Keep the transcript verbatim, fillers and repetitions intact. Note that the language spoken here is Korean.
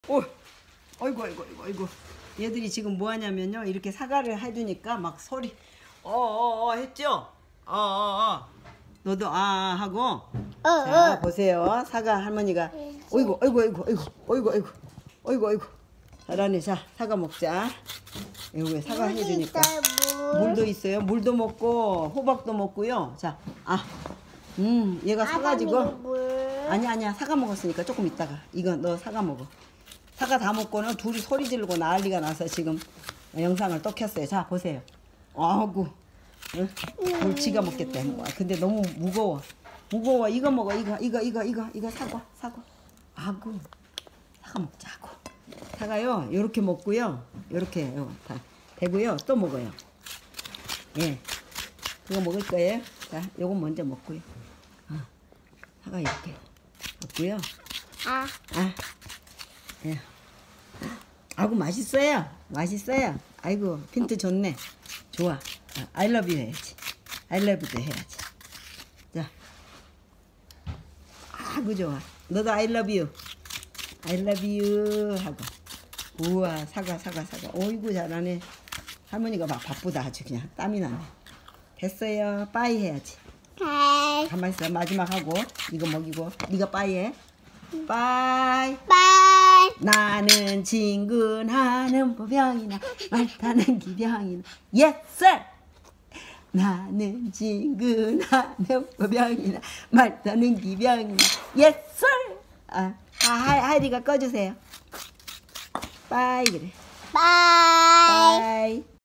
오, 어이구, 어이구, 어이구, 어이구. 얘들이 지금 뭐 하냐면요. 이렇게 사과를 해주니까 막 소리, 어어어 했죠? 어어어. 너도 아 하고. 어, 자, 어. 보세요. 사과 할머니가, 어이구, 어이구, 어이구, 어이구, 어이구, 어이구, 어이구, 어이구. 잘하네. 자, 사과 먹자. 여기 사과 물이 해주니까. 있어요, 물. 물도 있어요. 물도 먹고, 호박도 먹고요. 자, 아, 음, 얘가 사가지고. 아담이도 물. 아니야 아니야 사과 먹었으니까 조금 있다가 이거 너 사과 먹어. 사과 다 먹고는 둘이 소리 지르고 난리가 나서 지금 영상을 또 켰어요. 자 보세요. 아구 응? 물 지가 먹겠대. 근데 너무 무거워 무거워. 이거 먹어. 이거 이거 이거 이거 이거 사과 사과. 아구 사과 먹자고. 사과요 요렇게 먹고요. 요렇게 요, 다 되고요. 또 먹어요. 예 그거 먹을 거예요. 자 요거 먼저 먹고요. 어, 사과 이렇게 먹고요. 아, 아, 예. 아이고 맛있어요. 맛있어요. 아이고 핀트 좋네. 좋아. 아, I love you 해야지. I love you도 해야지. 자, 아이고 좋아. 너도 I love you. I love you 하고. 우와 사과 사과 사과. 어이구 잘하네. 할머니가 막 바쁘다 아주 그냥 땀이 나네. 됐어요. 빠이 해야지. 네. 가만히 있어. 마지막 하고 이거 먹이고 네가 빠이 해. 빠이. 빠이. 나는 친근하는 보병이나 말 타는 기병이나 예스 나는 친근하는 보병이나 말 타는 기병이나 예스 아, 아 하이리가 꺼주세요. 빠이 그래. 빠이. 빠이.